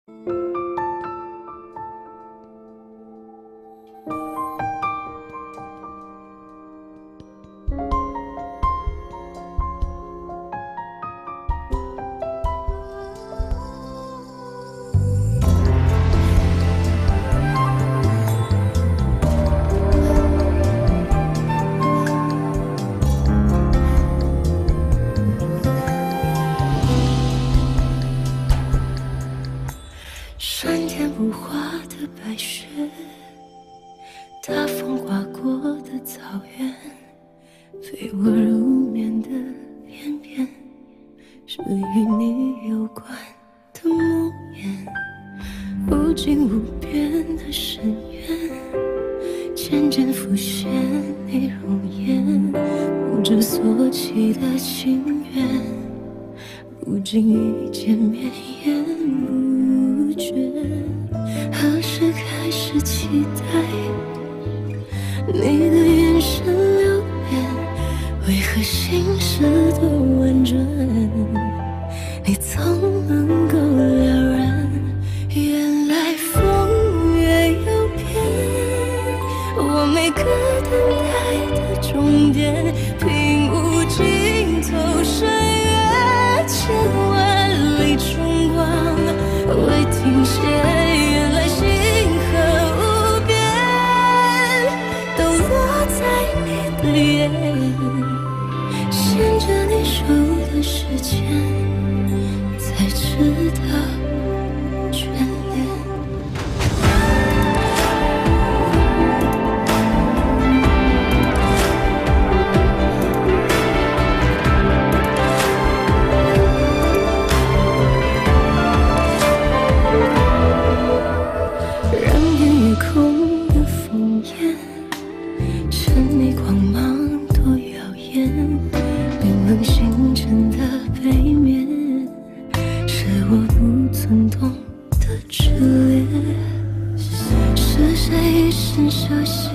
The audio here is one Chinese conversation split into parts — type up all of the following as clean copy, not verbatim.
山间无花的白雪，大风刮过的草原，陪我入眠的片片，是与你有关的梦魇。无尽无边的深渊，渐渐浮现你容颜，不知所起的情缘，不经意间绵延不绝。何时开始期待你的眼神留恋？为何心事多婉转，你总能够了然？原来风月有变，我每个等待的终点，平无尽头深渊，千万里春光未停歇。原来星河无边，都落在你的眼，牵着你手的时间，才知道眷恋。让烟雨空的烽烟，趁你光芒多耀眼，冰冷星辰的背面，是我不曾懂的炽烈。是谁一生修仙，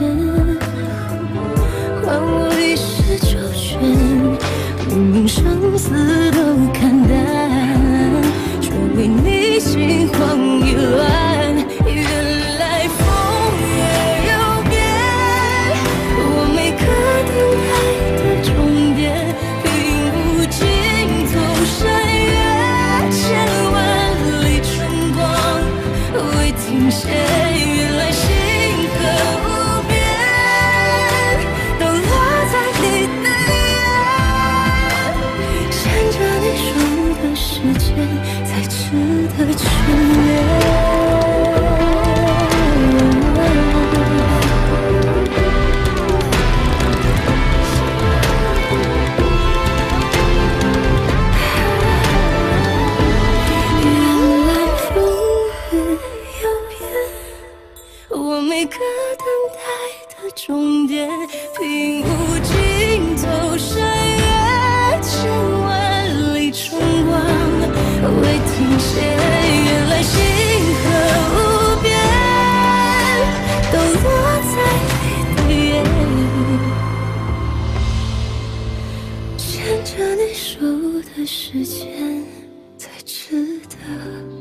换我一世周旋？明明生死都看淡，却为你心慌意乱。原来风月有变，我每个等待的终点，平无尽头深渊，千万里春光未停歇。原来星河无边，都落在你的眼，牵着你手的时间，才值得眷恋。原来风月有变，我每个等待的终点，平无尽头深渊，千万里春光未停歇。原来星河无边，都落在你的眼，牵着你手的时间，才值得